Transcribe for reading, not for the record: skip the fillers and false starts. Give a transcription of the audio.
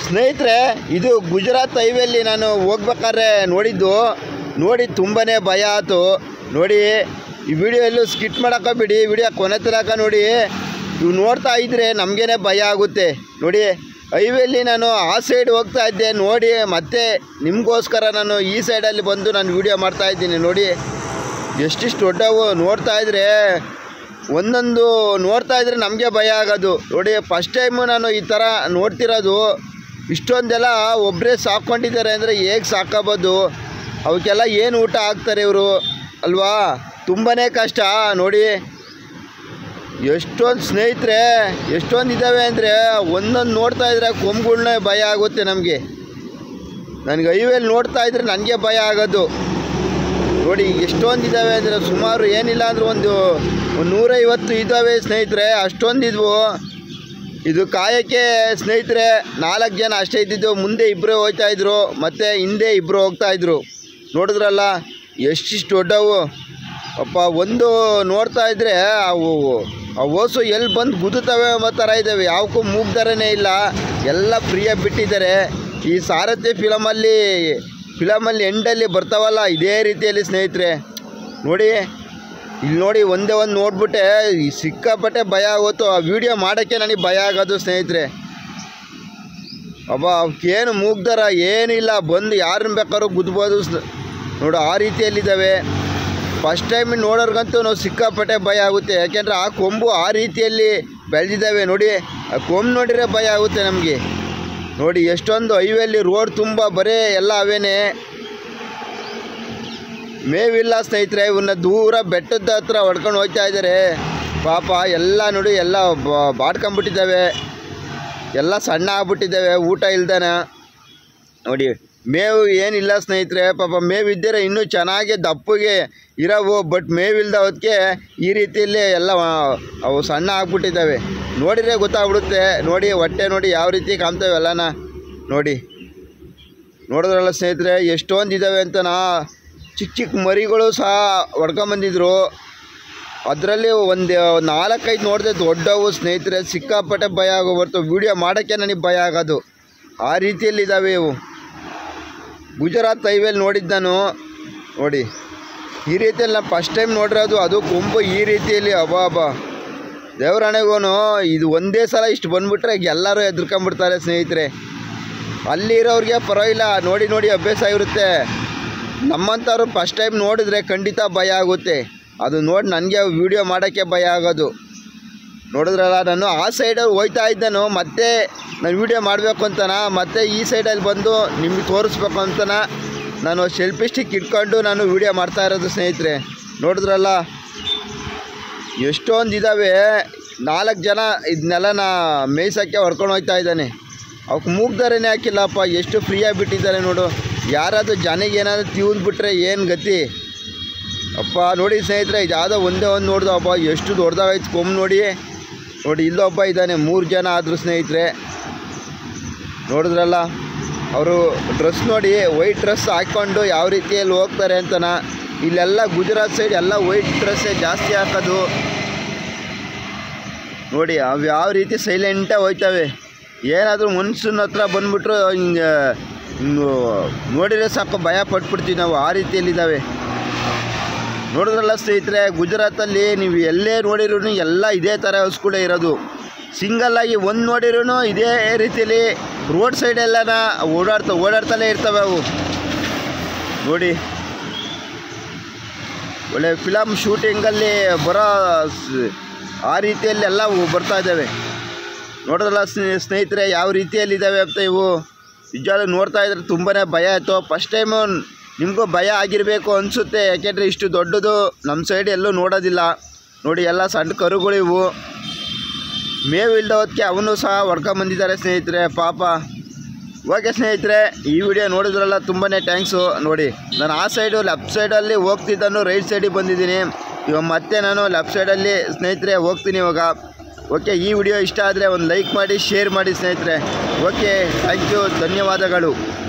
ಸ್ನೇಹಿತರೆ, ಇದು ಗುಜರಾತ್ ಹೈವೇಲಿ ನಾನು ಹೋಗ್ಬೇಕಾದ್ರೆ ನೋಡಿ ತುಂಬಾ ಭಯ ಆಯಿತು. ನೋಡಿ, ಈ ವಿಡಿಯೋ ಎಲ್ಲೂ ಸ್ಕಿಟ್ ಮಾಡೋಕ್ಕೋಗ್ಬೇಡಿ, ವಿಡಿಯೋ ಕೊನೆ ತನಕ ನೋಡಿ. ಇವು ನೋಡ್ತಾ ಇದ್ದರೆ ನಮಗೇನೆ ಭಯ ಆಗುತ್ತೆ. ನೋಡಿ, ಹೈವೇಲಿ ನಾನು ಆ ಸೈಡ್ ಹೋಗ್ತಾ ಇದ್ದೆ, ನೋಡಿ ಮತ್ತೆ ನಿಮಗೋಸ್ಕರ ನಾನು ಈ ಸೈಡಲ್ಲಿ ಬಂದು ನಾನು ವಿಡಿಯೋ ಮಾಡ್ತಾಯಿದ್ದೀನಿ. ನೋಡಿ ಎಷ್ಟಿಷ್ಟು ದೊಡ್ಡವು, ನೋಡ್ತಾ ಇದ್ದರೆ ಒಂದೊಂದು ನೋಡ್ತಾ ಇದ್ದರೆ ನಮಗೆ ಭಯ ಆಗೋದು. ನೋಡಿ, ಫಸ್ಟ್ ಟೈಮು ನಾನು ಈ ಥರ ನೋಡ್ತಿರೋದು. ಇಷ್ಟೊಂದೆಲ್ಲ ಒಬ್ಬರೇ ಸಾಕೊಂಡಿದ್ದಾರೆ ಅಂದರೆ ಹೇಗೆ ಸಾಕೋಬೋದು? ಅವಕ್ಕೆಲ್ಲ ಏನು ಊಟ ಹಾಕ್ತಾರೆ ಇವರು ಅಲ್ವಾ? ತುಂಬಾ ಕಷ್ಟ. ನೋಡಿ ಎಷ್ಟೊಂದು ಸ್ನೇಹಿತರೆ, ಎಷ್ಟೊಂದು ಇದ್ದಾವೆ ಅಂದರೆ ಒಂದೊಂದು ನೋಡ್ತಾ ಇದ್ರೆ ಕೊಂಬುಗಳನ್ನ ಭಯ ಆಗುತ್ತೆ ನಮಗೆ. ನನಗೆ ಹೈವೇಲಿ ನೋಡ್ತಾ ಇದ್ರೆ ನನಗೆ ಭಯ ಆಗೋದು. ನೋಡಿ ಎಷ್ಟೊಂದು ಇದ್ದಾವೆ ಅಂದರೆ ಸುಮಾರು ಏನಿಲ್ಲ ಅಂದರೆ ಒಂದು 150 ಇದ್ದಾವೆ ಸ್ನೇಹಿತರೆ, ಅಷ್ಟೊಂದಿದ್ವು. ಇದು ಕಾಯೋಕ್ಕೆ ಸ್ನೇಹಿತರೆ 4 ಜನ ಅಷ್ಟೇ ಇದ್ದಿದ್ದು. ಮುಂದೆ ಇಬ್ಬರೇ ಹೋಗ್ತಾಯಿದ್ರು, ಮತ್ತು ಹಿಂದೆ ಇಬ್ಬರು ಹೋಗ್ತಾಯಿದ್ರು. ನೋಡಿದ್ರಲ್ಲ ಎಷ್ಟಿಷ್ಟು ದೊಡ್ಡವು. ಅಪ್ಪ, ಒಂದು ನೋಡ್ತಾ ಇದ್ದರೆ ಅವು ಓಸು ಎಲ್ಲಿ ಬಂದು ಗುದ್ದುತ್ತವೆ ಥರ ಇದ್ದಾವೆ. ಯಾವಕ್ಕೂ ಮೂಗ್ದಾರನೇ ಇಲ್ಲ, ಎಲ್ಲ ಫ್ರೀಯಾಗಿ ಬಿಟ್ಟಿದ್ದಾರೆ. ಈ ಸಾರಥಿ ಫಿಲಮಲ್ಲಿ ಎಂಡಲ್ಲಿ ಬರ್ತಾವಲ್ಲ, ಇದೇ ರೀತಿಯಲ್ಲಿ ಸ್ನೇಹಿತರೆ. ನೋಡಿ ಇಲ್ಲಿ ನೋಡಿ, ಒಂದೇ ಒಂದು ನೋಡ್ಬಿಟ್ಟೆ ಸಿಕ್ಕಾಪಟ್ಟೆ ಭಯ ಆಗೋತು. ಆ ವಿಡಿಯೋ ಮಾಡೋಕ್ಕೆ ನನಗೆ ಭಯ ಆಗೋದು ಸ್ನೇಹಿತರೆ. ಅವಕ್ಕೇನು ಮೂಗ್ದಾರ ಏನಿಲ್ಲ, ಬಂದು ಯಾರನ್ನ ಬೇಕಾದ್ರೂ ಗುದ್ಬೋದು. ನೋಡು ಆ ರೀತಿಯಲ್ಲಿದ್ದಾವೆ. ಫಸ್ಟ್ ಟೈಮ್ ನೋಡೋರ್ಗಂತೂ ನಾವು ಸಿಕ್ಕಾಪಟ್ಟೆ ಭಯ ಆಗುತ್ತೆ. ಯಾಕೆಂದರೆ ಆ ಕೊಂಬು ಆ ರೀತಿಯಲ್ಲಿ ಬೆಳೆದಿದ್ದಾವೆ. ನೋಡಿ, ಆ ಕೊಂಬು ನೋಡಿದರೆ ಭಯ ಆಗುತ್ತೆ ನಮಗೆ. ನೋಡಿ ಎಷ್ಟೊಂದು ಹೈವೇಲಿ ರೋಡ್ ತುಂಬ ಬರೀ ಎಲ್ಲ ಅವೇನೆ, ಮೇವಿಲ್ಲ ಸ್ನೇಹಿತರೆ. ಇವನ್ನ ದೂರ ಬೆಟ್ಟದ ಹತ್ರ ಹೊಡ್ಕೊಂಡು ಹೋಗ್ತಾ ಇದ್ದಾರೆ ಪಾಪ. ಎಲ್ಲ ನೋಡಿ, ಎಲ್ಲ ಬಾಡ್ಕೊಂಬಿಟ್ಟಿದ್ದಾವೆ, ಎಲ್ಲ ಸಣ್ಣ ಆಗ್ಬಿಟ್ಟಿದ್ದಾವೆ ಊಟ ಇಲ್ದಾನೆ. ನೋಡಿ ಮೇವು ಏನಿಲ್ಲ ಸ್ನೇಹಿತರೆ. ಪಾಪ ಮೇವಿದ್ದರೆ ಇನ್ನೂ ಚೆನ್ನಾಗಿ ದಪ್ಪಗೆ ಇರೋವು, ಬಟ್ ಮೇವಿಲ್ದವಕ್ಕೆ ಈ ರೀತಿಯಲ್ಲಿ ಎಲ್ಲ ಅವು ಸಣ್ಣ ಆಗ್ಬಿಟ್ಟಿದ್ದಾವೆ. ನೋಡಿದರೆ ಗೊತ್ತಾಗ್ಬಿಡುತ್ತೆ. ನೋಡಿ ಹೊಟ್ಟೆ ನೋಡಿ ಯಾವ ರೀತಿ ಕಾಣ್ತವೆ ಎಲ್ಲನ. ನೋಡಿದ್ರಲ್ಲ ಸ್ನೇಹಿತರೆ ಎಷ್ಟೊಂದು ಇದ್ದಾವೆ ಅಂತನಾ. ಚಿಕ್ಕ ಮರಿಗಳು ಸಹ ಹೊಡ್ಕೊಂಬಂದಿದ್ರು. ಅದರಲ್ಲಿ ಒಂದು 4-5 ನೋಡಿದೆ ದೊಡ್ಡವು ಸ್ನೇಹಿತರೆ. ಸಿಕ್ಕಾಪಟ್ಟೆ ಭಯ ಆಗೋಗ್ಬರ್ತು. ವೀಡಿಯೋ ಮಾಡೋಕ್ಕೆ ನನಗೆ ಭಯ ಆಗೋದು. ಆ ರೀತಿಯಲ್ಲಿದ್ದಾವೆ ಇವು. ಗುಜರಾತ್ ಹೈವೇಲಿ ನೋಡಿದ್ದು ನಾನು. ನೋಡಿ ಈ ರೀತಿಯಲ್ಲಿ ನಾನು ಫಸ್ಟ್ ಟೈಮ್ ನೋಡಿರೋದು. ಅದು ಕೊಂಬು ಈ ರೀತಿಯಲ್ಲಿ ದೇವರಾಣೆಗೂ ಇದು ಒಂದೇ ಸಲ ಇಷ್ಟು ಬಂದುಬಿಟ್ರೆ ಎಲ್ಲರೂ ಹೆದರ್ಕೊಂಬಿಡ್ತಾರೆ ಸ್ನೇಹಿತರೆ. ಅಲ್ಲಿರೋರಿಗೆ ಪರವಾಗಿಲ್ಲ, ನೋಡಿ ಅಭ್ಯಾಸ ಇರುತ್ತೆ. ನಮ್ಮಂಥವ್ರು ಫಸ್ಟ್ ಟೈಮ್ ನೋಡಿದ್ರೆ ಖಂಡಿತ ಭಯ ಆಗುತ್ತೆ. ಅದು ನೋಡಿ ನನಗೆ ವೀಡಿಯೋ ಮಾಡೋಕ್ಕೆ ಭಯ ಆಗೋದು. ನೋಡಿದ್ರಲ್ಲ, ನಾನು ಆ ಸೈಡಲ್ಲಿ ಹೋಗ್ತಾ ಇದ್ದನು, ಮತ್ತೆ ನಾನು ವೀಡಿಯೋ ಮಾಡಬೇಕು ಅಂತನ, ಮತ್ತೆ ಈ ಸೈಡಲ್ಲಿ ಬಂದು ನಿಮಗೆ ತೋರಿಸ್ಬೇಕು ಅಂತನ ನಾನು ಸೆಲ್ಫಿ ಸ್ಟಿಕ್ ಇಟ್ಕೊಂಡು ನಾನು ವೀಡಿಯೋ ಮಾಡ್ತಾ ಇರೋದು ಸ್ನೇಹಿತರೆ. ನೋಡಿದ್ರಲ್ಲ ಎಷ್ಟೊಂದು ಇದ್ದಾವೆ. 4 ಜನ ಇದನ್ನೆಲ್ಲ ಮೇಯ್ಸೋಕ್ಕೆ ಹೊಡ್ಕೊಂಡು ಹೋಗ್ತಾ ಇದ್ದಾನೆ. ಅವಕ್ಕೆ ಮೂಗ್ದಾರನೇ ಹಾಕಿಲ್ಲಪ್ಪ, ಎಷ್ಟು ಫ್ರೀಯಾಗಿ ಬಿಟ್ಟಿದ್ದಾರೆ ನೋಡು. ಯಾರಾದರೂ ಜನಿಗೆ ಏನಾದರೂ ತಿವಿದ್ಬಿಟ್ರೆ ಏನು ಗತಿ ಅಪ್ಪ. ನೋಡಿ ಸ್ನೇಹಿತರೆ, ಇದು ಯಾವುದೋ ಒಂದೇ ಒಂದು ನೋಡ್ದಪ್ಪ, ಎಷ್ಟು ದೊಡ್ಡದಾಗೈತೆ ಕೊಂಬು. ನೋಡಿ ಇಲ್ಲೊಬ್ಬ ಇದ್ದಾನೆ. 3 ಜನ ಆದರು ಸ್ನೇಹಿತರೆ. ನೋಡಿದ್ರಲ್ಲ, ಅವರು ಡ್ರೆಸ್ ನೋಡಿ, ವೈಟ್ ಡ್ರೆಸ್ ಹಾಕ್ಕೊಂಡು ಯಾವ ರೀತಿಯಲ್ಲಿ ಹೋಗ್ತಾರೆ ಅಂತನ. ಇಲ್ಲೆಲ್ಲ ಗುಜರಾತ್ ಸೈಡ್ ಎಲ್ಲ ವೈಟ್ ಡ್ರೆಸ್ಸೇ ಜಾಸ್ತಿ ಹಾಕೋದು. ನೋಡಿ ಅವು ಯಾವ ರೀತಿ ಸೈಲೆಂಟಾಗಿ ಹೋಗ್ತವೆ. ಏನಾದರೂ ಮನುಷ್ಯನ ಹತ್ರ ಬಂದುಬಿಟ್ರು ಹಿಂಗೆ ನೋಡಿದರೆ ಸಾಕು ಭಯ ಪಟ್ಬಿಡ್ತೀವಿ ನಾವು. ಆ ರೀತಿಯಲ್ಲಿದ್ದಾವೆ. ನೋಡಿದ್ರಲ್ಲ ಸ್ನೇಹಿತರೆ, ಗುಜರಾತಲ್ಲಿ ನೀವು ಎಲ್ಲೇ ನೋಡಿರೂ ಎಲ್ಲ ಇದೇ ಥರ ಹಸುಗಳೇ ಇರೋದು. ಸಿಂಗಲ್ಲಾಗಿ ಒಂದು ನೋಡಿರೂ ಇದೇ ರೀತಿಯಲ್ಲಿ ರೋಡ್ ಸೈಡೆಲ್ಲ ಓಡಾಡ್ತಲೇ ಇರ್ತವೆ ಅವು. ನೋಡಿ ಒಳ್ಳೆ ಫಿಲಮ್ ಶೂಟಿಂಗಲ್ಲಿ ಬರೋ ಆ ರೀತಿಯಲ್ಲೆಲ್ಲ ಬರ್ತಾ ಇದ್ದಾವೆ. ನೋಡಿದ್ರಲ್ಲ ಸ್ನೇಹಿತರೆ ಯಾವ ರೀತಿಯಲ್ಲಿದ್ದಾವೆ ಅಂತ ಇವು. ನಿಜವಾಗ್ಲೂ ನೋಡ್ತಾ ಇದ್ರೆ ತುಂಬಾ ಭಯ ಆಯಿತು. ಫಸ್ಟ್ ಟೈಮು ನಿಮಗೂ ಭಯ ಆಗಿರಬೇಕು ಅನಿಸುತ್ತೆ. ಯಾಕೆಂದರೆ ಇಷ್ಟು ದೊಡ್ಡದು ನಮ್ಮ ಸೈಡ್ ಎಲ್ಲೂ ನೋಡೋದಿಲ್ಲ. ನೋಡಿ ಎಲ್ಲ ಸಣ್ಣ ಕರುಗಳಿವು. ಮೇವು ಇಲ್ದೋದಕ್ಕೆ ಅವನು ಸಹ ಹೊಡ್ಕೊಂಬಂದಿದ್ದಾರೆ ಸ್ನೇಹಿತರೆ ಪಾಪ. ಓಕೆ ಸ್ನೇಹಿತರೆ, ಈ ವಿಡಿಯೋ ನೋಡಿದ್ರಲ್ಲ ತುಂಬಾ ಥ್ಯಾಂಕ್ಸು. ನೋಡಿ ನಾನು ಆ ಸೈಡು ಲೆಫ್ಟ್ ಸೈಡಲ್ಲಿ ಹೋಗ್ತಿದ್ದನು, ರೈಟ್ ಸೈಡಿಗೆ ಬಂದಿದ್ದೀನಿ. ಇವಾಗ ಮತ್ತೆ ನಾನು ಲೆಫ್ಟ್ ಸೈಡಲ್ಲಿ ಸ್ನೇಹಿತರೆ ಹೋಗ್ತೀನಿ ಇವಾಗ. ಓಕೆ, ಈ ವಿಡಿಯೋ ಇಷ್ಟ ಆದರೆ ಒಂದು ಲೈಕ್ ಮಾಡಿ, ಶೇರ್ ಮಾಡಿ ಸ್ನೇಹಿತರೆ. ಓಕೆ, ಥ್ಯಾಂಕ್ ಯು, ಧನ್ಯವಾದಗಳು.